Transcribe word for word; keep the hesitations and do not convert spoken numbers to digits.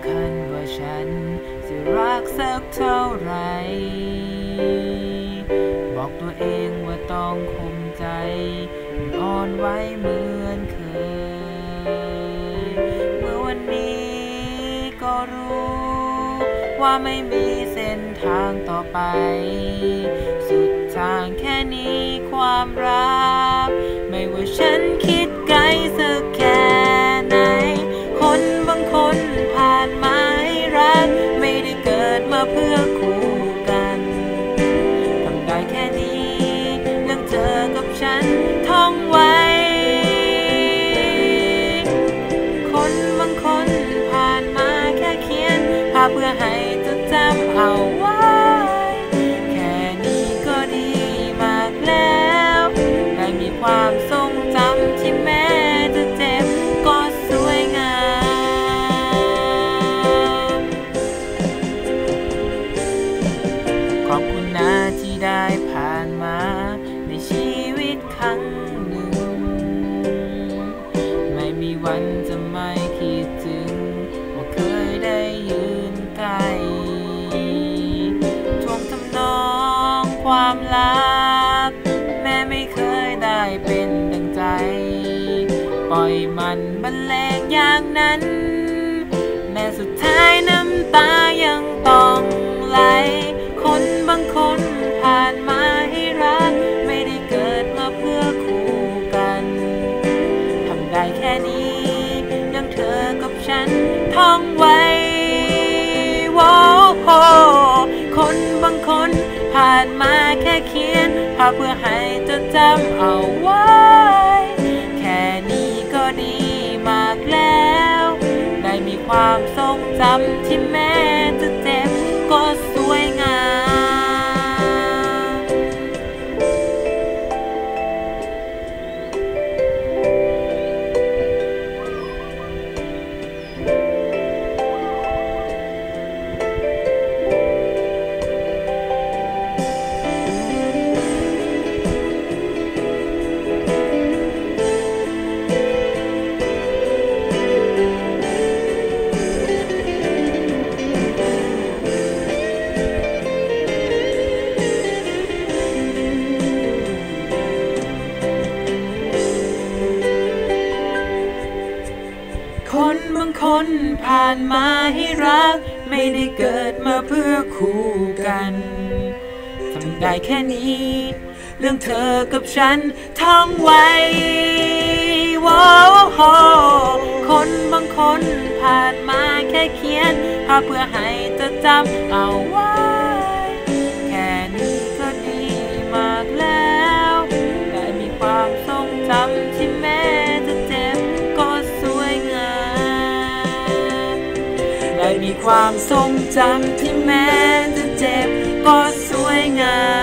ำคัญว่าฉันจะรักสักเท่าไหร่บอกตัวเองว่าต้องข่มใจอ่อนไหวเหมือนเคยเมื่อวันนี้ก็รู้ว่าไม่มีเส้นทางต่อไปสุดทางแค่นี้ความรักไม่ว่าฉันคิดไกลสักแค่ไหนคนบางคนผ่านมาให้รักไม่ได้เกิดมาเพื่อคู่กันทำได้แค่นี้เรื่องเธอกับฉันท่องไว้คนบางคนผ่านมาแค่เขียนภาพเพื่อให้จดจำเอาไว้แค่นี้ก็ดีมากแล้วได้มีความทรงจำที่แม้จะเจ็บก็สวยงามขอบคุณนะที่ได้ผ่านมาในชีวิตครั้งหนึ่งไม่มีวันจะไม่คิดถึงว่าเคยได้ยืนใกล้ท่วงทำนองความรักแม้ไม่เคยได้เป็นดังใจปล่อยมันบรรเลงอย่างนั้นแม้สุดท้ายน้ำตายังต้องไหลคนบางคนผ่านมาให้รักไม่ได้เกิดมาเพื่อคู่กันทำได้แค่นี้ยังเธอกับฉันท่องไว้ว้าวคนบางคนผ่านมาแค่เขียนภาพเพื่อให้จดจำเอาไว้แค่นี้ก็ดีมากแล้วได้มีความทรงจำที่แม้จะเจ็บก็สวยงามคนบางคนผ่านมาให้รักไม่ได้เกิดมาเพื่อคู่กันทำได้แค่นี้เรื่องเธอกับฉันท่องไว้ว้าวคนบางคนผ่านมาแค่เขียนภาพเพื่อให้จดจำเอาไว้แค่นี้ก็ดีมากแล้วได้มีความทรงจำที่แม้จะเจ็บก็สวยงามได้มีความทรงจำที่แม้จะเจ็บก็สวยงาม